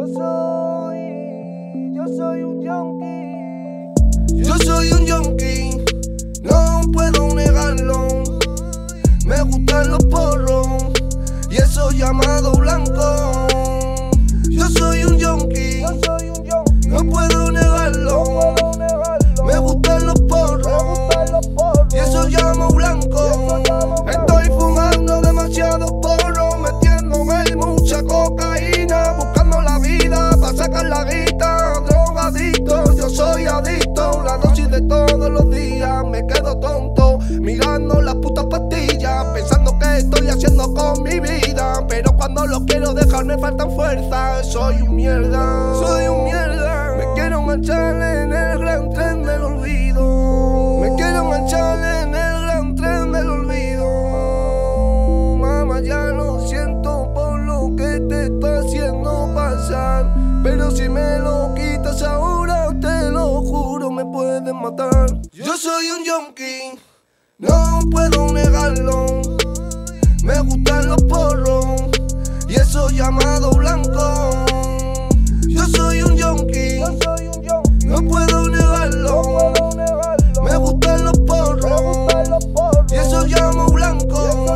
Yo soy un yonki. Yo soy un yonki, no puedo negarlo. Me gustan los porros y eso llamado blanco. Yo soy un yonki, no puedo negarlo. Me gustan los porros y eso llamo blanco. Estoy fumando demasiados porros, metiéndome mucha cocaína, buscando la vida para sacar la guita. Drogadicto, yo soy adicto, la dosis de todos los días. Me quedo tonto mirando las putas pastillas, pensando que estoy haciendo con mi vida. Pero cuando lo quiero dejar me faltan fuerzas. Soy un mierda, soy un mierda. Me quiero enganchar en el gran tren del olvido. Me quiero enganchar en el gran tren del olvido. Mamá, ya lo siento por lo que te está haciendo pasar, pero si me lo quitas ahora, te lo juro, me puedes matar. Yo soy un yonki, no puedo negarlo. Me gustan los porros y eso llamado blanco. Yo soy un yonki, no puedo negarlo. Me gustan los porros y eso llamo blanco.